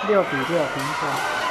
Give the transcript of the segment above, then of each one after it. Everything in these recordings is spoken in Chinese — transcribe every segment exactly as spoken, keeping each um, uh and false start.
六比六平手。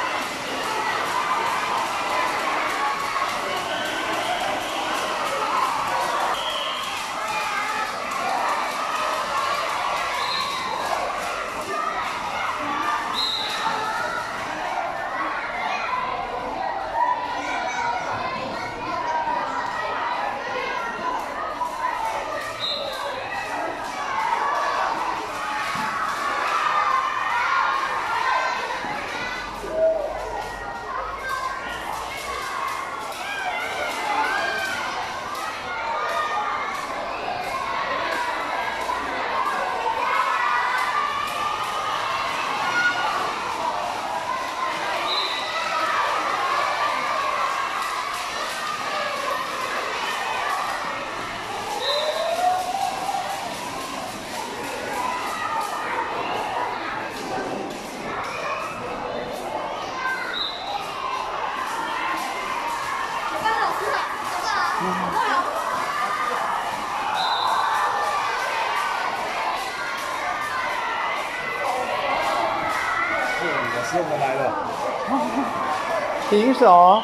老师，我们来了。 平手，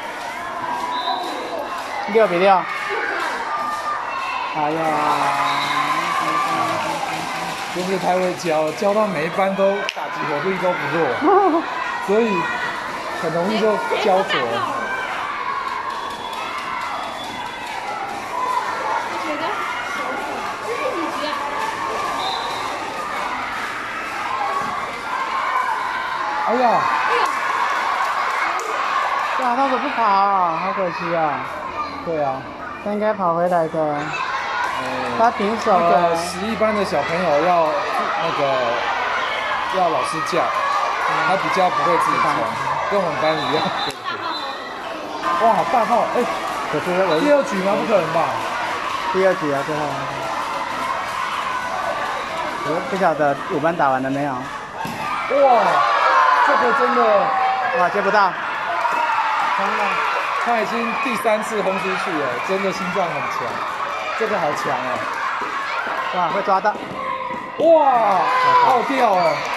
六比六。哎呀， 真是太会教，教到每一班都打击火力都不弱，所以很容易就教左了。 哎呀！ 哇，他怎么不跑啊？好可惜啊！ 对啊， 他应该跑回来的。 呃、 他平手了。 那个十一班的小朋友要那个要老师叫，他比较不会自己冲，跟我们班一样。哇，好大号！哎、欸， 可是我第二局吗？不可能吧？ 第二局啊，最后。我不晓得五班打完了没有？ 哇！ 这个真的哇接不到， 他已经第三次轰出去了，真的心脏很强，这个好强哦！ 哇会抓到， 哇，好掉哦！